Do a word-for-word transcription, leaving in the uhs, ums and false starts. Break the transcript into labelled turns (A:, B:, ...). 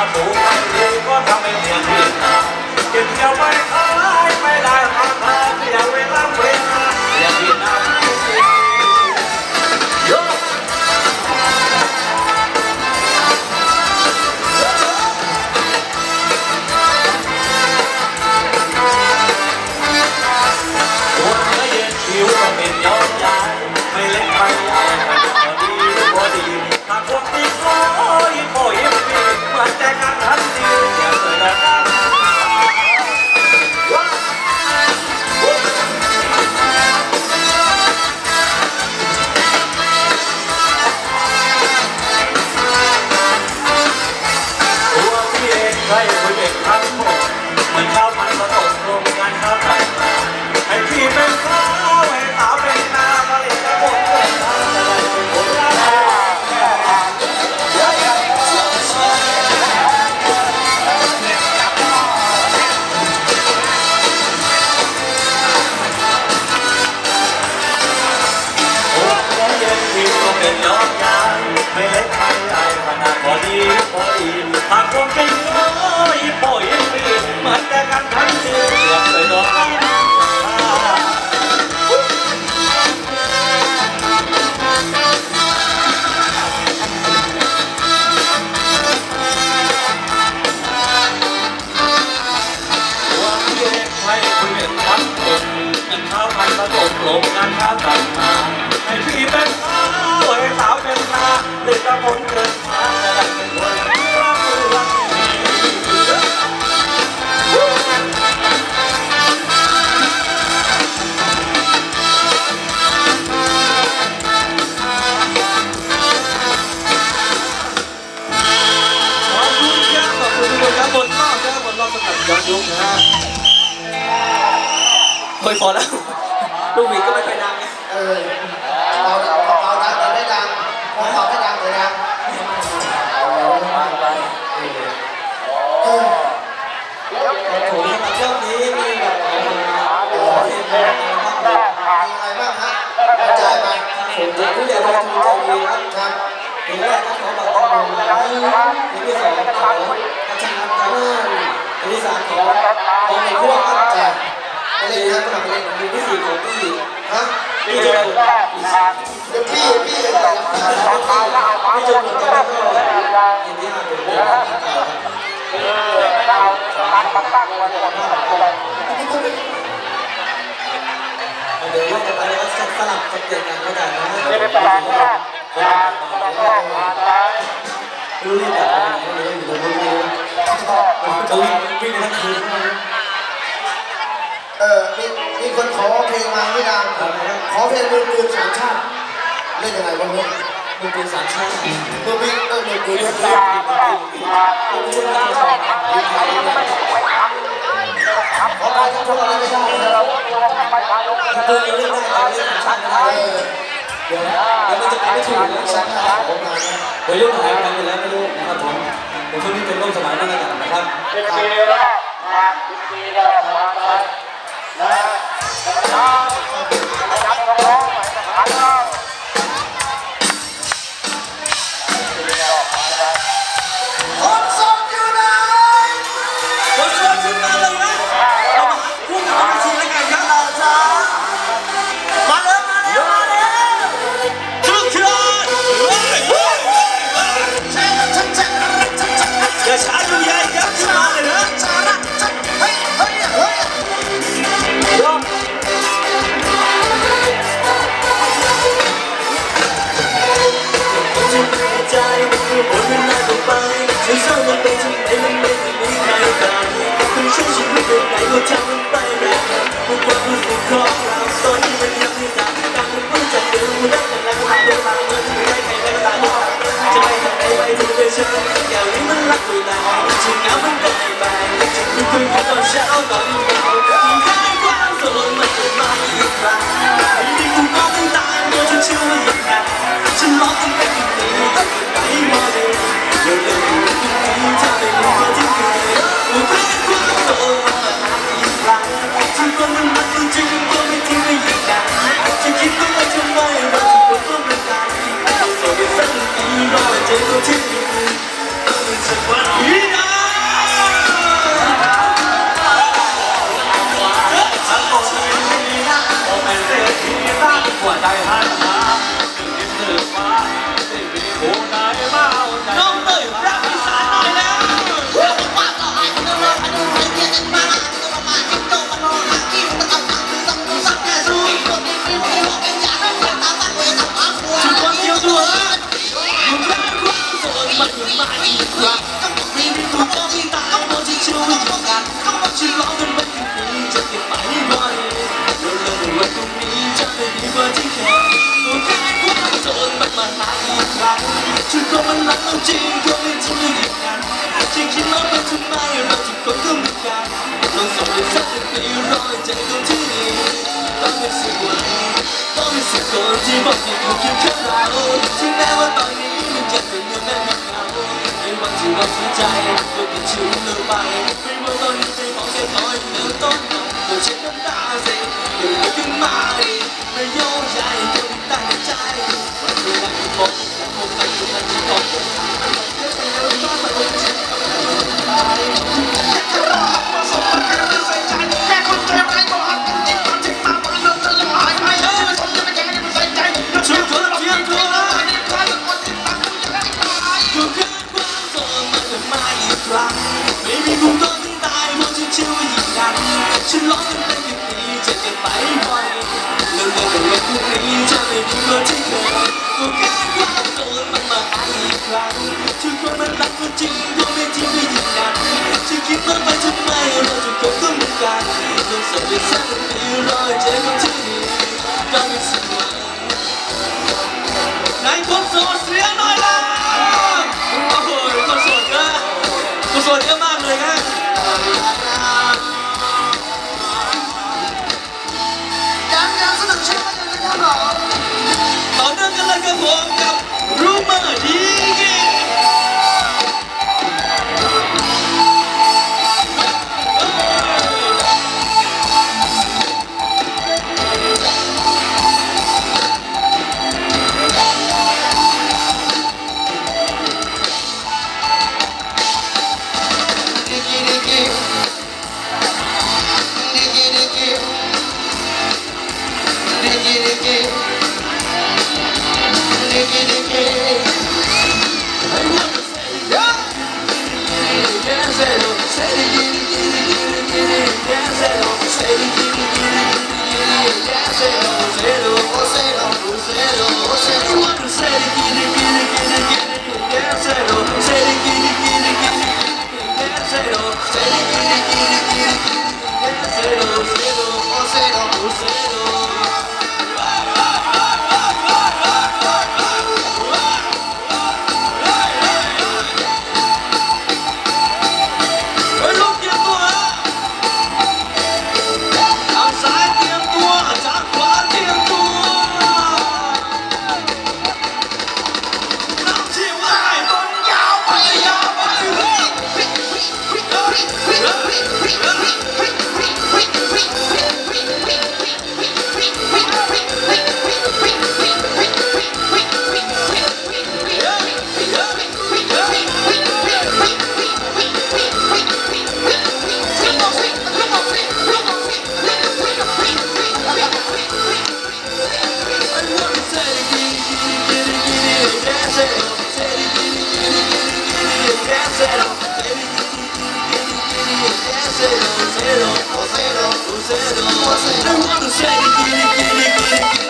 A: าถูกไม่ดีก็ทำให้เสียที่เก็บเกี่ยวไม่ขายไม่ได้ราคาเสียเวลาเวลาเสียที่น้ำเป็นย้อนยายไม่เล็กไม่ใหญ่พอดีพอดีหากพวกที่โอ้ยโอ้ยปีเหมือนใจกันทันทีอย่าเกิดอะไรตัวพี่เองใครคนเด็กทั้งหมดเหมือนข้าวมันผสมรวมกันข้าวผัดให้พี่เป็นข้าวให้สาวเป็นนาผลิตและผลเกิดทางอะไรเป็นผลลัพธ์เป็นย้อนยายไม่เล็กไม่ใหญ่ขนาดพอดีพอดีหากคนเป็นโอ้ยโอ้ยปีเหมือนแต่กันทั้งทีเกือบเลยโดนให้คุยเป็นทั้งคนกินข้าวมันผสมลงงานข้าวตัดมาให้พี่เป็นข้าวให้สาวเป็นนาเด็กตะคนเกิดมาจะได้เป็นคนรักรักขอบคุณครับขอบคุณทุกคนครับบนรอบครับบนรอบสำหรับย้อนยุคนะฮะเคยพอแล้วลูกหมีก็ไม่ไปดังไง
B: เออเบาเบาดังแต่ไม่ดังพอเบาไม่ดังแต่ดังเออ
A: ผมสำหรับรอบนี้มีแบบเออมี
B: อะไรบ้างฮะกระจายไป
A: ผมจะผู้ใหญ่ใจดีใจดีครับทีแรกก็ขอบอกตรงนะทีที่สองขออาจารย์อาจารย์ทีที่สามขอขอในพวกครับจ้ะ
B: ไปเล่นนะไปเล่น
A: ทีที่สี่ของพี่
B: ฮะ
A: พี่จะเ
B: ดี๋ยวพี่พี่อะไร
A: พี่จะเหมือนกันก็ทีที่ห้าเป็นเรื่องของเก่าเดี๋ยวเราจะไปแล้วสลับสเต็ปกันก็ได้นะรู้แบบไหนรู้อยู่ตรงนี้จะวิ่งวิ่งทั้งคืน
B: เออมีมีคนขอเพลงมาไม่ดังขอเพลงมือปืนสามชาติเล่นยังไงบ้างเนี่ย
A: มือปืนสามชาติ
B: มือปืนเออมือปืนมือปืนขอไปทั้งทุกอะไรไม่ได้
A: มือปืนเล่นได้เล่นสามชาติได้เดี๋ยวเดี๋ยวมันจะไปไม่ถูกนะสามชาติผมมาเดี๋ยวยุ่งหายไปไหนแล้วไม่รู้นะครับผมผมช่วงนี้เป็นโรคสมองนั่นแหละนะครับ
C: เป็นปีแรกมาเป็นปีแรกมานะนะจับน้องๆไปหันน้อง
B: คนสดอยู่ไหน
A: คนสดขึ้นมาเลยนะเรามาพูดกับชีวิตกันครับเราจ้ามาเลยมาเลยมาเลยทุกคนอย่าช้าดูใหญ่ยับมาเลยนะ
B: เฮ้ยเฮ้ยเฮ้ย
A: ใจคือผลมันน่าจะไปฉันเศร้ามันเป็นทำไมมันไม่มีใครกันคุณช่วยฉันไม่ได้ไหนก็ทำมันไปแบบทุกความรู้สึกของเราตอนนี้มันยังไม่ต่างกันมันเพิ่งจะเดินมันแล้วแต่แล้วตาตัวตาเมื่อที่ไม่ใครแล้วตาตัวจะไม่ทำให้ไปถึงเป็นฉันอย่างนี้มันรักตัวตายฉันเหงามันก็ไม่ไปฉันคุยคุยกันตอนเช้าตอนเมาทิ้งท้ายความโศกมันจะมาอีกครั้งยิ่งกูก็ต้องตายเมื่อฉันเชื่อว่าอย่างนั้นฉันร้องกันไปถึงนี้ตั้งแต่ไหนมาเลยเดี๋ยวเดี๋ยวดูดีถ้าไม่รู้ว่าที่เกิดว่าเป็นความโศกมันมาอีกครั้งฉันก็มันมันจริงๆก็ไม่ทิ้งไม่หยุดกันฉันคิดว่าทำไมเราถึงต้องเป็นกันโศกเป็นสักทีรอใจตัวที่มีต้องเป็นสักวันที่ฉันก็มันรักเราจริงก็ไม่จริงเลยอย่างนั้นฉันคิดว่าเป็นทำไมเราทุกคนก็เหมือนกันลองส่งไปสักหนึ่งปีรอใจตรงที่นี่ต้องเป็นสักวันต้องเป็นสักคนที่บอกที่อยู่เคียงข้างเราถึงแม้ว่าตอนนี้มันจะเป็นยังไงไม่เอาในวันที่เราสนใจก็เป็นชื่อเราไปไม่ว่าตอนนี้จะบอกแค่คอยเริ่มต้นก็เช็ดน้ำตาสิเกิดขึ้นมาดิไม่โยงใหญ่ก็ไม่ตั้งใจวันเวลาที่ผมผมไปอยู่ในที่ของผมไม่มีผู้ต้นตายเพราะฉันเชื่อว่ายิ่งนั้นฉันร้องมันเป็นอย่างนี้จะเก็บไปบ่อยแล้วเรื่องในวันพรุ่งนี้จะไม่มีเมื่อที่เคยก็แค่ความโสดมันมาหาอีกครั้งทุกคนมันรักก็จริงก็ไม่จริงไม่ยิ่งนั้นฉันคิดว่าไปทำไมเราทุกคนก็เหมือนกันต้องสดไปสักปีรอเจอกันที่นี่ก็ไม่สวยไหนคนโสดเสียหน่อยล่ะโอ้โหคนโสดเยอะคนโสดเยอะมากเลยฮะ
B: ยังยังสนุกใช่ไหมยังไม่ทำหรอ
A: ต่อเนื่องกันเลยกับผมกับรูมาดีกิI wanna say, giddy, giddy, giddy, giddy.